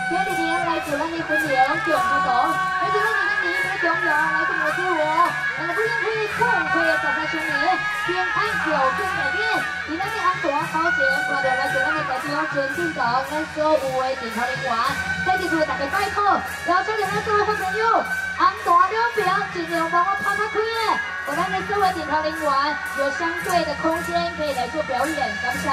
今日来自咱的分流中国岛，来自咱的年的中央，来自我自我，咱的不应会痛快的早餐兄弟，平安有更改变，你咱的安大保险，看到来自咱的代表陈进长，咱所有的电头人员，在这处大家拜托，邀请咱所有好朋友，安大两边尽量帮我抛开开嘞，我咱的所有电头人员有相对的空间可以来做表演，感谢。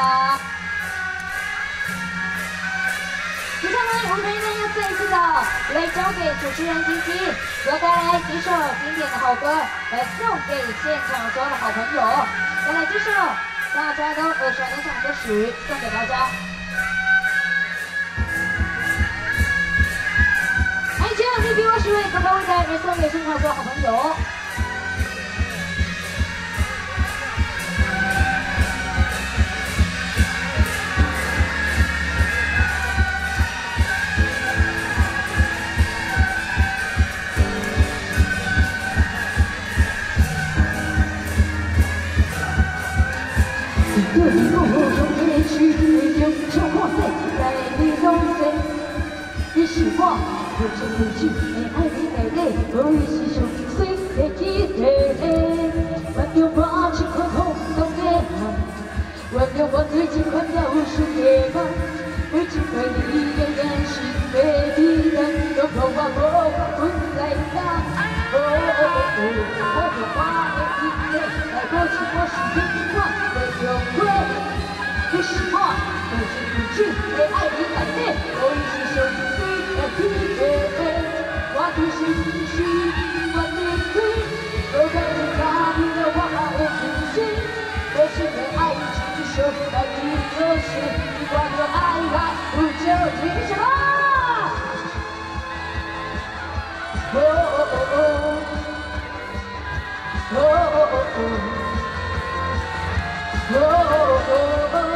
接下来，舞台呢要再一次的来交给主持人晶晶，要带来几首经典的好歌来送给现场所有的好朋友。再来这首大家都耳熟能详的歌曲送给大家。还请你比我10位高高位台来送给现场所有好朋友。 这一路用烈去，用秋花色来你拢色。你是我不知不觉的爱你美丽，我也是上水的记忆。原谅我情况空洞的爱，原谅我最近快要无数夜晚，我只为你的眼神被敌人，都让我无法不再想。我就把你一眼来过去，我是永远的永远。 你是我不知不觉的爱你爱你，我已是上水的天地。我就是我离开，我看你哪里的我有信心。我是的爱情是手在你手心，我的爱来不就停下来？哦哦哦哦哦哦哦。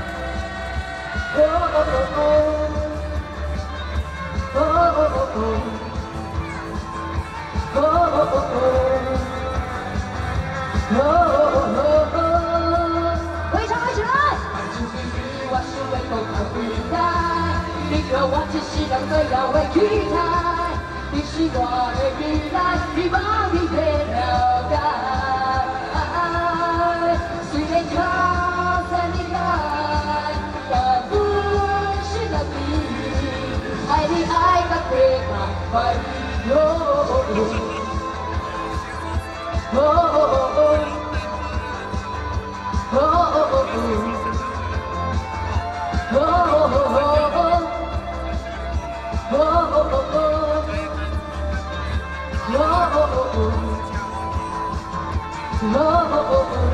会唱起来！爱情的语我是为共同期待，你和我只是两个遥远期待，你是我的未来，你把你的了解。虽然靠在你来，但不是那你，爱你爱到飞马快乐。 Oh, oh, oh, oh. Oh, oh, oh, oh. Oh, oh, oh, oh. Oh, oh, oh, oh. Oh, oh, oh, oh. Oh, oh, oh, oh.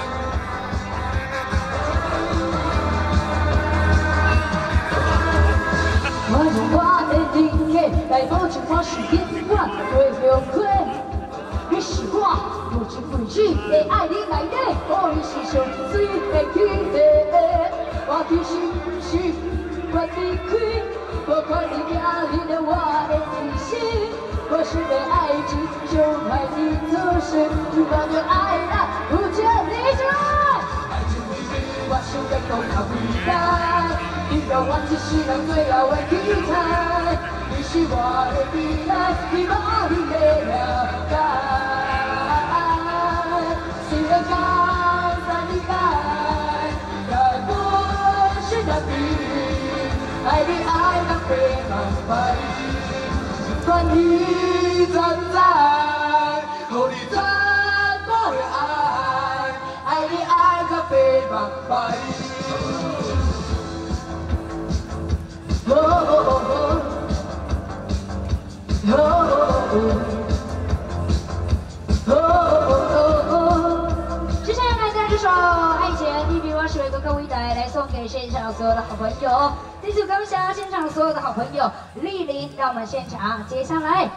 我用我的灵气来保证我是永远的永远。 你是我不知不觉的爱你爱你，我已是上水的天地。我就是我离开，我看你家里的我的提醒。我是的爱情就派你走神，我的爱来不见你来。爱情的语我是为共同期待，你让我只是两最遥远期待。你是我的未来，你把你的了解。 爱你爱到飞满怀，关于站在，和你怎么的爱？爱你爱到飞满怀。哦哦哦哦哦哦哦。接下来带来这首《爱情》，你比我是一个各位带来送给现场所有的好朋友。 这首歌，谢现场所有的好朋友莅临到我们现场。接下来。